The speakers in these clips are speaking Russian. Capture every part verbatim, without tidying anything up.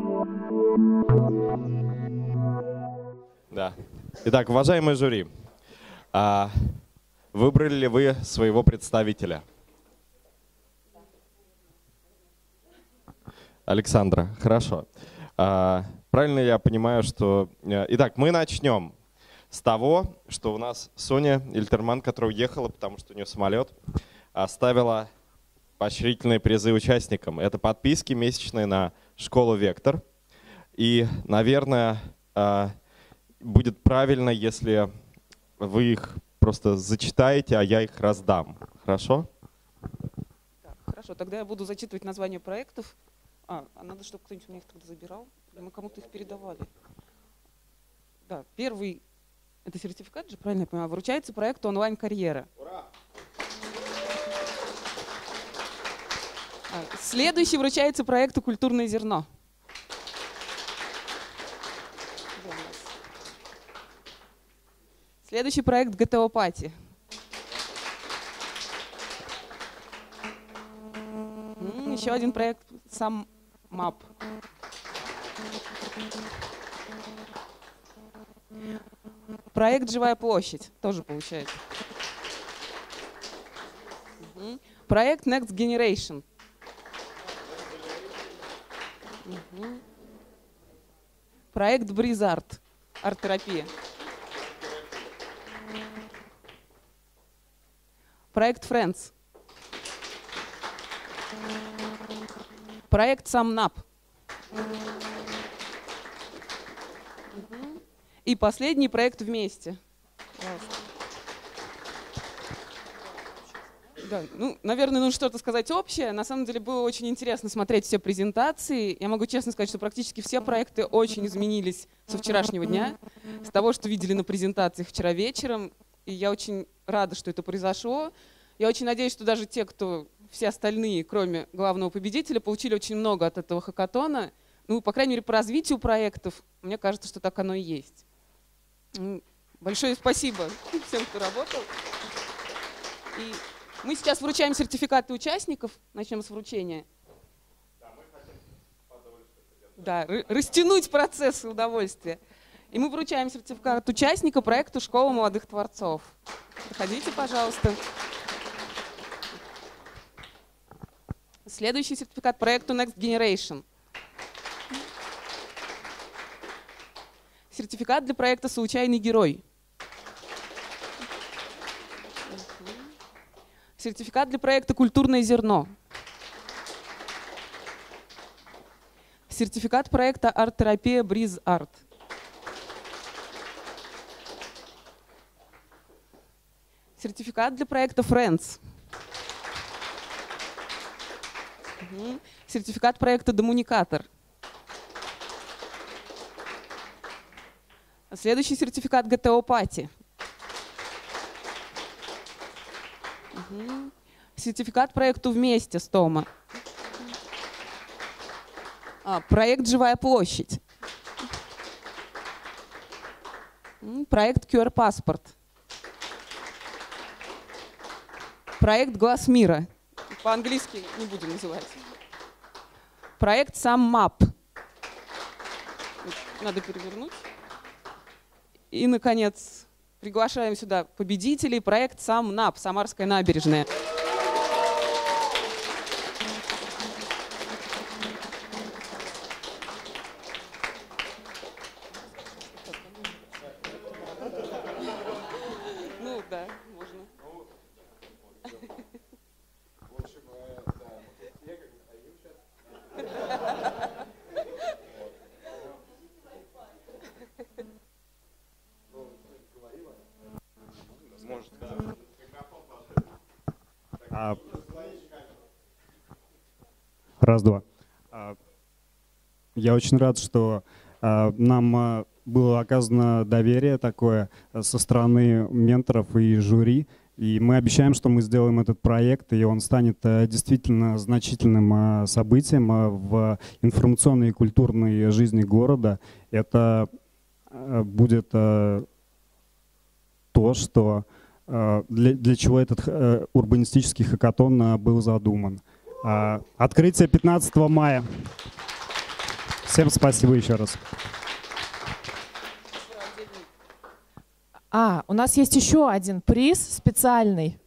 Да. Итак, уважаемые жюри, а выбрали ли вы своего представителя? Александра, хорошо. А, правильно я понимаю, что… Итак, мы начнем с того, что у нас Соня Ильтерман, которая уехала, потому что у нее самолет, оставила поощрительные призы участникам. Это подписки месячные на школу «Вектор». И, наверное, будет правильно, если вы их просто зачитаете, а я их раздам. Хорошо? Так, хорошо, тогда я буду зачитывать названия проектов. А, а надо, чтобы кто-нибудь у меня их тогда забирал? Или мы кому-то их передавали? Да, первый, это сертификат же, правильно я понимаю, вручается проекту «Онлайн-карьера». Ура! А, следующий вручается проекту «Культурное зерно». Следующий проект «ГТО-пати». Еще один проект «Сам Мап». Проект «Живая площадь» тоже получается. Угу. Проект Next Generation. Угу. Проект Бризарт. Арт-терапия. Проект Friends. Проект SumNap. Угу. И последний проект «Вместе». Да, ну, наверное, нужно что-то сказать общее. На самом деле было очень интересно смотреть все презентации. Я могу честно сказать, что практически все проекты очень изменились со вчерашнего дня, с того, что видели на презентациях вчера вечером. И я очень рада, что это произошло. Я очень надеюсь, что даже те, кто все остальные, кроме главного победителя, получили очень много от этого хакатона. Ну, по крайней мере, по развитию проектов, мне кажется, что так оно и есть. Большое спасибо всем, кто работал. И мы сейчас вручаем сертификаты участников. Начнем с вручения. Да, мы хотим да, растянуть процесс удовольствия. И мы вручаем сертификат участника проекта «Школа молодых творцов». Проходите, пожалуйста. Следующий сертификат проекту Next Generation. Сертификат для проекта «Случайный герой». Сертификат для проекта «Культурное зерно». Сертификат проекта «Арт-терапия Бриз Арт». Сертификат для проекта Friends. Угу. Сертификат проекта «Домуникатор». Следующий сертификат ГТО-пати. Угу. Сертификат проекту «Вместе» с Тома. А, проект «Живая площадь». Проект ку ар-паспорт. Проект «Глаз мира». По-английски не будем называть. Проект SumMap. Надо перевернуть. И, наконец, приглашаем сюда победителей. Проект SumNap, Самарская набережная. Ну да, можно. Раз-два. Я очень рад, что нам было оказано доверие такое со стороны менторов и жюри. И мы обещаем, что мы сделаем этот проект, и он станет действительно значительным событием в информационной и культурной жизни города. Это будет то, что, для, для чего этот урбанистический хакатон был задуман. Открытие пятнадцатого мая. Всем спасибо еще раз. А, у нас есть еще один приз специальный.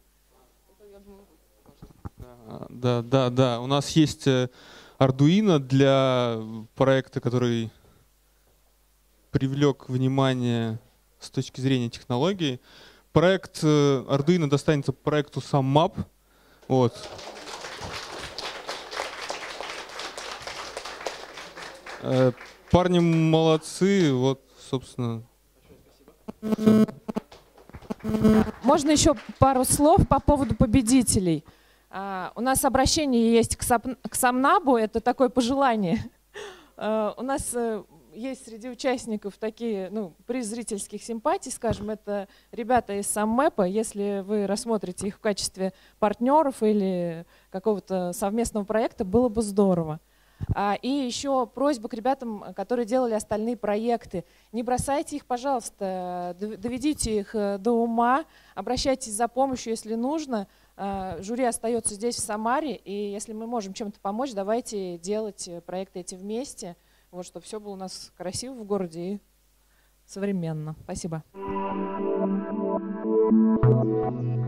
Да, да, да. У нас есть Arduino для проекта, который привлек внимание с точки зрения технологий. Проект Arduino достанется проекту SumMap. Вот. Парни молодцы, вот, собственно. Все. Можно еще пару слов по поводу победителей. Uh, у нас обращение есть к, сап, к Самнабу, это такое пожелание. Uh, у нас uh, есть среди участников такие, ну, приз зрительских симпатий, скажем, это ребята из SumMap. Если вы рассмотрите их в качестве партнеров или какого-то совместного проекта, было бы здорово. Uh, и еще просьба к ребятам, которые делали остальные проекты. Не бросайте их, пожалуйста, доведите их до ума, обращайтесь за помощью, если нужно. Жюри остается здесь, в Самаре, и если мы можем чем-то помочь, давайте делать проекты эти вместе, вот, чтобы все было у нас красиво в городе и современно. Спасибо.